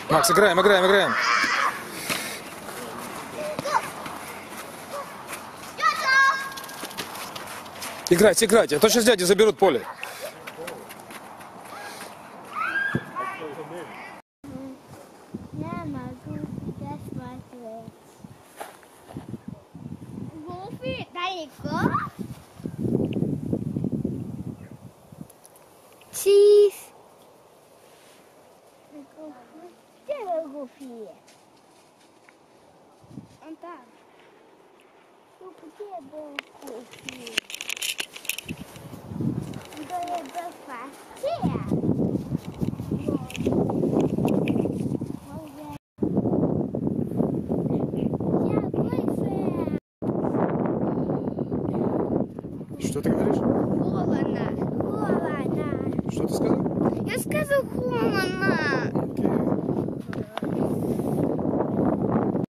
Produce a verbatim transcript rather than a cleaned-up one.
Макс, играем, играем, играем. Играть, играть, а то сейчас дяди заберут поле. Я могу тебя смотреть. Гуфи, далеко? Чиз. Где Гуфи? Он там. Ну где был Гуфи? Да я был фасте. Что ты говоришь? Холодно. Холодно. Что ты сказал? Я сказал холодно.